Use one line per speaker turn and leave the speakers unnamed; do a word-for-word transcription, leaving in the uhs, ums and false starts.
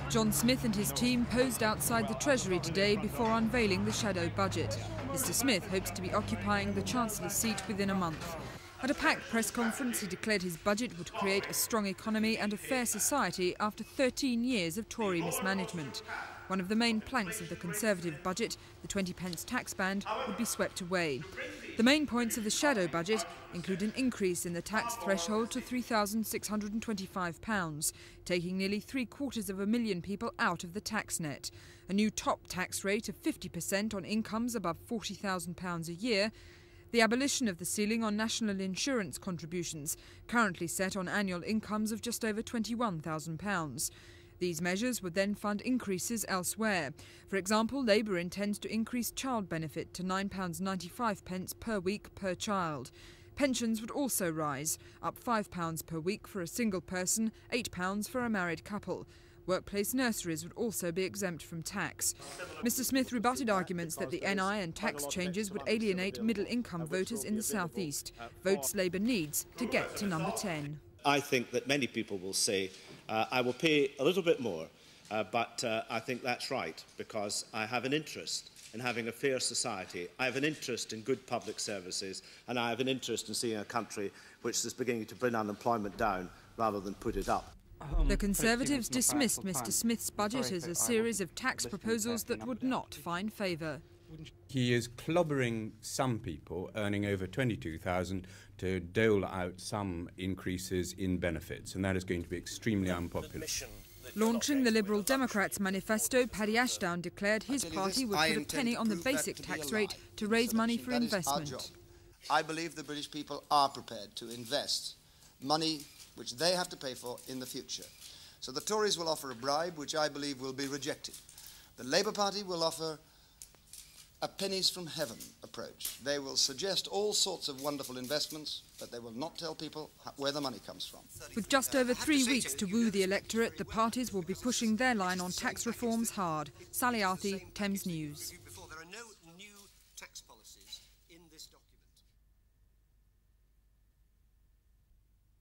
John Smith and his team posed outside the Treasury today before unveiling the shadow budget. Mister Smith hopes to be occupying the Chancellor's seat within a month. At a packed press conference, he declared his budget would create a strong economy and a fair society after thirteen years of Tory mismanagement. One of the main planks of the Conservative budget, the twenty pence tax band, would be swept away. The main points of the shadow budget include an increase in the tax threshold to three thousand six hundred and twenty-five pounds, taking nearly three quarters of a million people out of the tax net, a new top tax rate of fifty percent on incomes above forty thousand pounds a year, the abolition of the ceiling on national insurance contributions, currently set on annual incomes of just over twenty-one thousand pounds. These measures would then fund increases elsewhere. For example, Labour intends to increase child benefit to nine pounds ninety-five per week per child. Pensions would also rise, up five pounds per week for a single person, eight pounds for a married couple. Workplace nurseries would also be exempt from tax. Mister Smith rebutted arguments that the N I and tax changes would alienate middle-income voters in the South East, votes Labour needs to get to number ten.
I think that many people will say, uh, I will pay a little bit more, uh, but uh, I think that's right, because I have an interest in having a fair society. I have an interest in good public services, and I have an interest in seeing a country which is beginning to bring unemployment down rather than put it up.
The Conservatives dismissed Mister Smith's budget as a series of tax proposals that would not find favour.
He is clobbering some people earning over twenty-two thousand to dole out some increases in benefits, and that is going to be extremely unpopular.
Launching the Liberal Democrats manifesto, Paddy Ashdown declared his party would put a penny on the basic tax rate to raise money for investment.
I believe the British people are prepared to invest money which they have to pay for in the future. So the Tories will offer a bribe, which I believe will be rejected. The Labour Party will offer a pennies from heaven approach. They will suggest all sorts of wonderful investments, but they will not tell people where the money comes from.
With just over three weeks to woo the electorate, the parties will be pushing their line on tax reforms hard. Sally Arthey, Thames News.